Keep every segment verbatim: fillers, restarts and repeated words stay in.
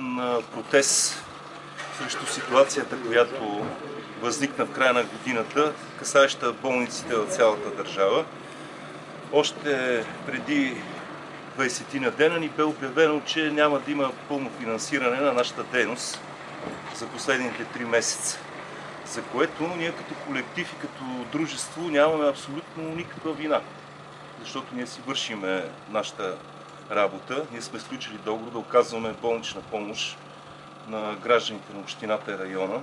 продължителен протест срещу ситуацията, която възникна в края на годината, касаеща болниците в цялата държава. Още преди двайсетина дена ни бе обявено, че няма да има пълно финансиране на нашата дейност за последните три месеца, за което ние като колектив и като дружество нямаме абсолютно никаква вина, защото ние си вършиме нашата работа. Ние сме сключили договор да оказваме болнична помощ на гражданите на общината и района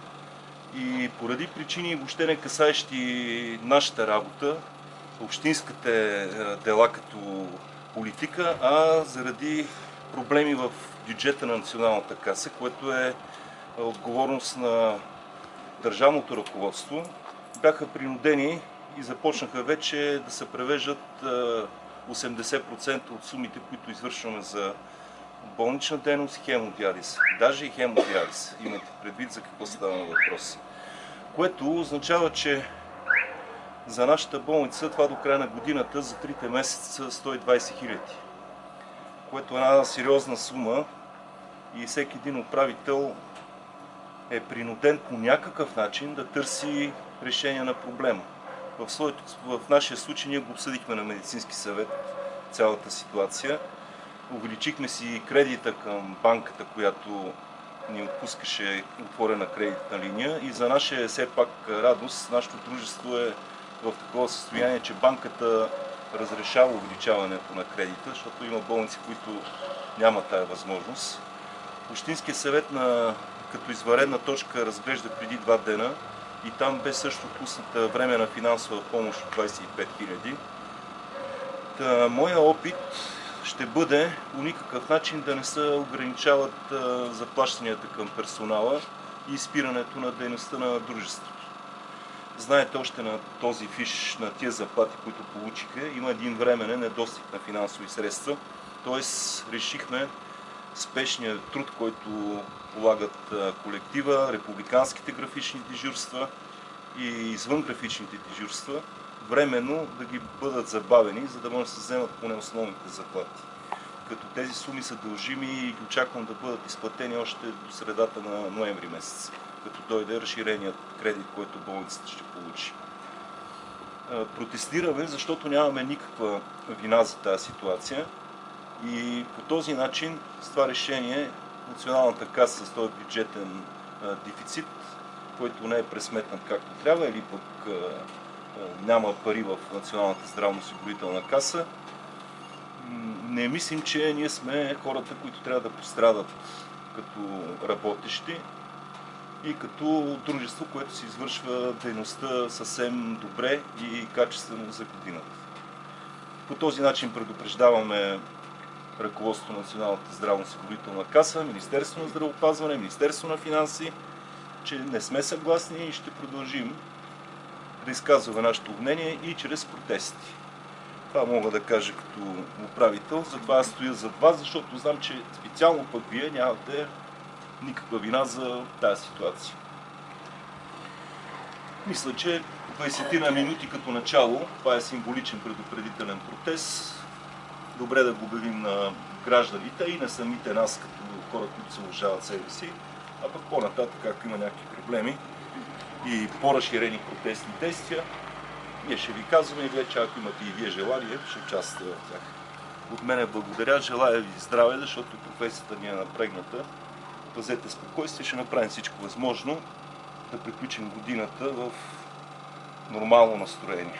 и поради причини въобще не касаещи нашата работа, общинските дела като политика, а заради проблеми в бюджета на Националната каса, което е отговорност на държавното ръководство, бяха принудени и започнаха вече да се превеждат осемдесет процента от сумите, които извършваме за болнична дейност и хемодиализ. Даже и хемодиализ. Имайте предвид за какво става въпрос. Което означава, че за нашата болница това до края на годината за трите месеца сто и двайсет хиляди. Което е една сериозна сума и всеки един управител е принуден по някакъв начин да търси решение на проблема. В, своето, в нашия случай ние го обсъдихме на медицински съвет цялата ситуация. Увеличихме си кредита към банката, която ни отпускаше отворена кредитна линия и за наша все пак радост, нашето дружество е в такова състояние, че банката разрешава увеличаването на кредита, защото има болници, които нямат тая възможност. Общинският съвет на, като извънредна точка разглежда преди два дена и там бе също пусната временна финансова помощ от двайсет и пет хиляди. Моя опит ще бъде по никакъв начин да не се ограничават заплащанията към персонала и спирането на дейността на дружеството. Знаете, още на този фиш, на тия заплати, които получиха, има един временен недостиг на финансови средства. Т.е. решихме спешния труд, който полагат колектива, републиканските графични дежурства и извън графичните дежурства, временно да ги бъдат забавени, за да може да се вземат поне основните заплати. Като тези суми са дължими и ги очаквам да бъдат изплатени още до средата на ноември месец, като дойде разширеният кредит, който болницата ще получи. Протестираме, защото нямаме никаква вина за тази ситуация и по този начин с това решение Националната каса с този бюджетен дефицит, който не е пресметнат както трябва или пък няма пари в Националната здравноосигурителна каса, не мислим, че ние сме хората, които трябва да пострадат като работещи и като дружество, което се извършва дейността съвсем добре и качествено за годината. По този начин предупреждаваме ръководството на Националната здравноосигурителна каса, Министерството на здравеопазване, Министерството на финанси, че не сме съгласни и ще продължим да изказваме нашето мнение и чрез протести. Това мога да кажа като управител, затова аз стоя зад вас, защото знам, че специално пък вие нямате никаква вина за тази ситуация. Мисля, че двайсет минути като начало, това е символичен предупредителен протест. Добре да го обявим на гражданите и на самите нас, като хора, които се уважават себе си, а пък по-нататък, ако има някакви проблеми и по-разширени протестни действия, ние ще ви казваме и вече, ако имате и вие желание, ще участвате в тях. От мене благодаря, желая ви здраве, защото професията ни е напрегната. Пазете спокойствие, ще направим всичко възможно да приключим годината в нормално настроение.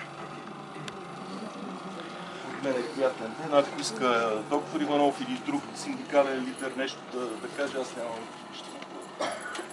От мен е приятен ден. Ако иска доктор Иванов или друг синдикален лидер нещо да, да каже, аз нямам нищо.